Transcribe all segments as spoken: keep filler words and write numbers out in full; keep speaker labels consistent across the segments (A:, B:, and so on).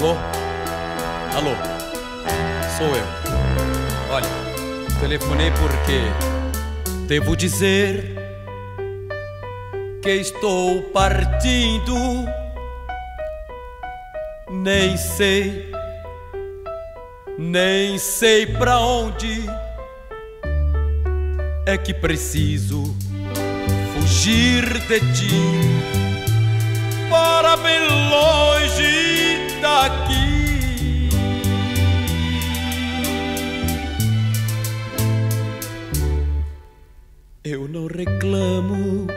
A: Alô? Alô? Sou eu. Olha, telefonei porque devo dizer que estou partindo. Nem sei, nem sei pra onde é que preciso fugir de ti, para bem longe daqui. Eu não reclamo,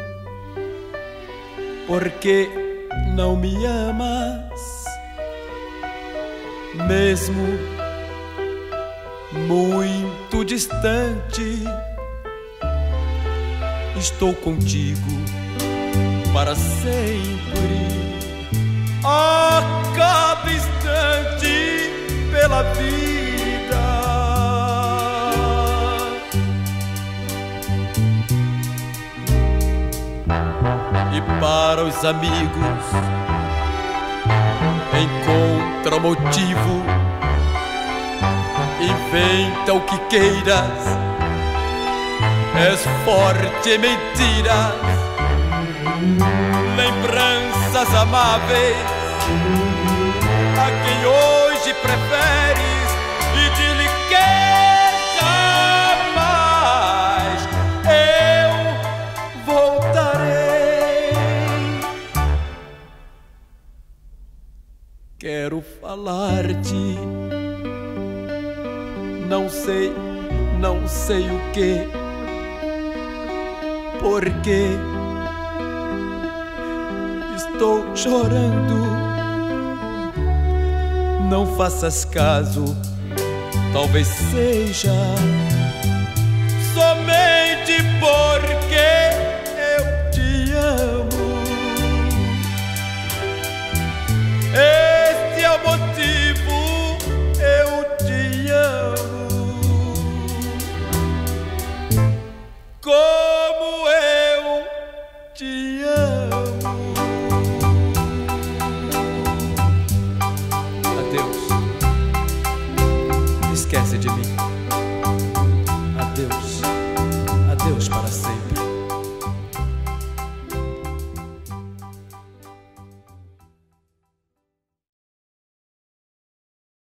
A: porque não me amas, mesmo muito distante. Estou contigo para sempre, a cada instante pela vida. E para os amigos encontra motivo, inventa o que queiras, és forte em mentiras, lembranças amáveis a quem hoje preferes, e diz-lhe que jamais eu voltarei. Quero falar-te, não sei, não sei o que, porque estou chorando. Não faças caso, talvez seja somente porque eu te amo. Este é o motivo, eu te amo. Como eu te amo. Adeus. Esquece de mim.